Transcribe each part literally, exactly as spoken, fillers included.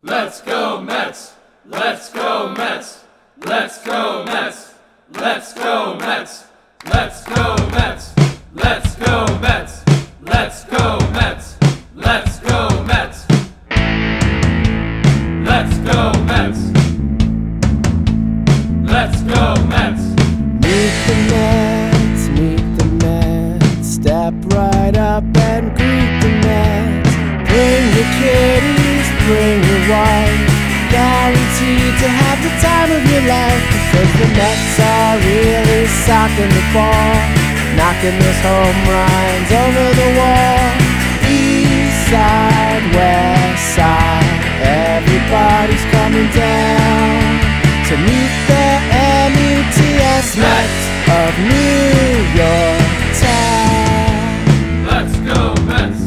Let's go Mets! Let's go Mets! Let's go Mets! Let's go Mets! Let's go Mets! Let's go Mets! Let's go Mets! Let's go Mets! Let's go Mets! Let's go Mets! Meet the Mets, meet the Mets. Step right up and greet the Mets. Bring your kitties, bring your wife. Guaranteed to have the time of your life, because the Mets are really socking the ball, knocking those home runs over the wall. East side, west side, everybody's coming down to meet the M E T S Mets of New York town. Let's go Mets!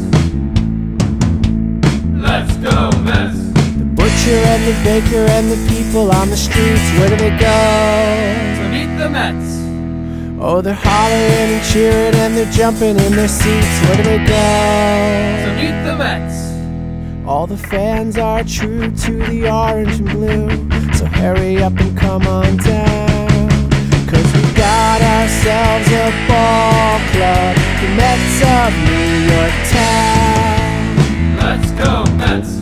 Let's go Mets! Butcher and the baker and the people on the streets, where do they go? To meet the Mets! Oh, they're hollering and cheering and they're jumping in their seats, where do they go? To meet the Mets! All the fans are true to the orange and blue, so hurry up and come on down, 'cause we got ourselves a ball club, the Mets of New York town. Let's go Mets!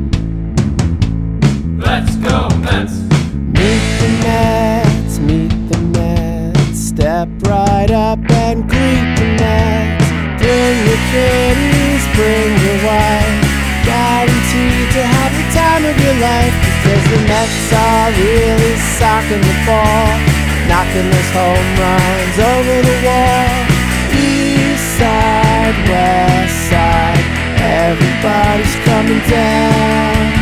Let's go Mets! Meet the Mets, meet the Mets. Step right up and greet the Mets. Bring your kitties, bring your wife. Guaranteed to have the time of your life, because the Mets are really socking the ball, knocking those home runs over the wall. East side, west side, everybody's coming down